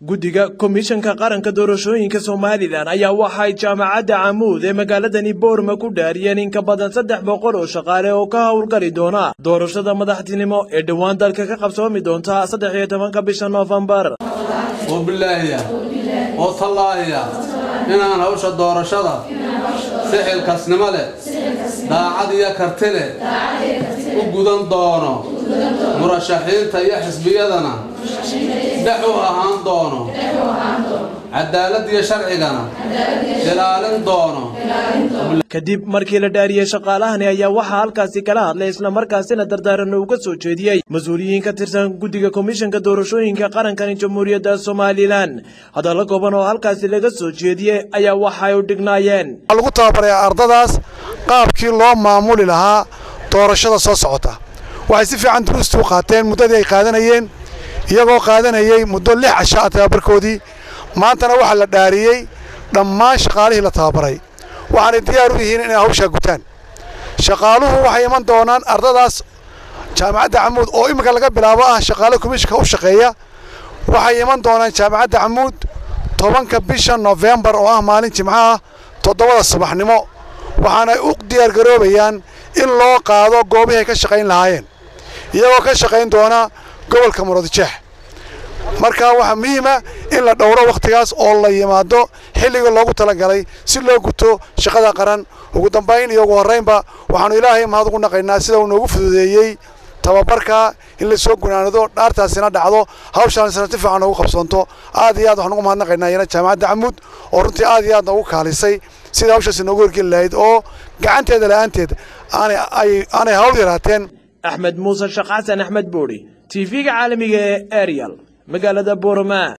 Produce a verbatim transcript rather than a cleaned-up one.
guddiga komishanka qaranka doorashooyinka Soomaaliland ayaa waxay jaamacadda Camuud ee magaaladani Boorma ku dhaariyeen in ka badan saddex boqol oo shaqaale oo ka hawlgali doona doorashada madaxtinimo ee dhawaan dalka ka qabsoomi doonta saddex iyo tobanka bisha November. وبالله وصلاه إنا هوش الدورشة سحل كسنمله داعد يا كرتله وجودن دونه مرشحين تيا حزبيتنا دعوها عن دونه عدالة يا شرعي لنا جلال دونه kadib markii la dhaariyay shaqaalahani ayaa waxa halkaasi kala hadlay isla markaasina dardaaran uga soo jeediyay mas'uuliyiin ka tirsan guddiga komishanka doorashooyinka qaranka Jamhuuriyadda Soomaaliland hadallo kooban oo halkaasi laga soo jeediyay ayaa waxa ay u dhignaayeen lagu tababaray ardadaas qaabkii loo maamuli lahaa doorashada soo socota waxay si fiican duruustu qaateen muddadii ay qaadanayeen iyagoo qaadanayay muddo lix casho ah tababarkoodii maantana waxa la dhaariyay dhammaan shaqaalihii la tababaray waxaan diyaar u yihiin inay hawsha gutaan shaqaaluhu waxay iman doonaan ardadaas jaamacadda Camuud oo imika laga bilaabo ah shaqaale komishanka u shaqeeya waxay iman doonaan jaamacadda Camuud tobanka bisha November oo ah maalin Jimcaha toddobada subaxnimo waxaana u diyaar garoobayaan in loo qaado goobaha ay ka shaqeyn lahaayeen iyagoo ka shaqeyn doona gobolka Murudijeex marka waxa muhiim ah in la dhowro waqtigaas oo la yimaado xilliga loogu talagalay si loo guto shaqada qaran ugu dambeyn iyo ugu horeynba waxaanu Ilaahay mahad ugu naqaynaa sida uu noogu fududeeyay tababarka in la soo gunaanado dhaartaasina dhacdo hawshan si fiican ugu qabsanto aad iyo aad waxaan ugu mahad naqaynaa ina jaamacadda Camuud oo runtii aad iyo aad ugu kaalisay sida hawshaas noogu horgeli lahayd oo gacanteeda la'aanteed aanay aanay hawl yaraateen Axmed Muuse Sheekh Xasan Axmed Boori T V-ga caalamiga ee Ariel magaalada Boorma.